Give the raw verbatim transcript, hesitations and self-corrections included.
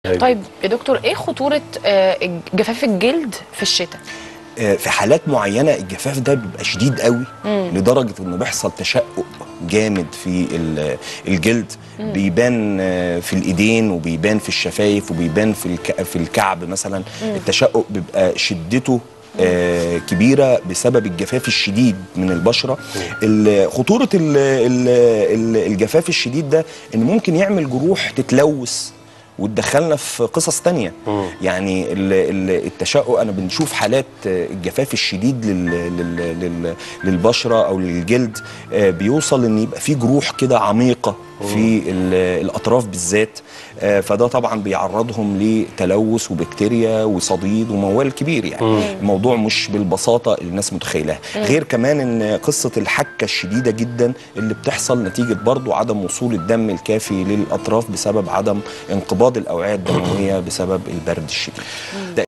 طيب يا دكتور، ايه خطورة جفاف الجلد في الشتاء؟ في حالات معينه الجفاف ده بيبقى شديد قوي مم. لدرجه انه بيحصل تشقق جامد في الجلد. مم. بيبان في الايدين وبيبان في الشفايف وبيبان في في الكعب مثلا. مم. التشقق بيبقى شدته آه كبيره بسبب الجفاف الشديد من البشره. خطوره ال ال ال الجفاف الشديد ده ان ممكن يعمل جروح تتلوث وتدخلنا في قصص تانية. مم. يعني التشقق، انا بنشوف حالات الجفاف الشديد للبشره او للجلد بيوصل ان يبقى في جروح كده عميقه في الاطراف بالذات. فده طبعا بيعرضهم لتلوث وبكتيريا وصديد وموال كبير. يعني مم. الموضوع مش بالبساطه اللي الناس متخيلها. غير كمان ان قصه الحكه الشديده جدا اللي بتحصل نتيجه برضو عدم وصول الدم الكافي للاطراف بسبب عدم انقباض الاوعيه الدمويه بسبب البرد الشديد.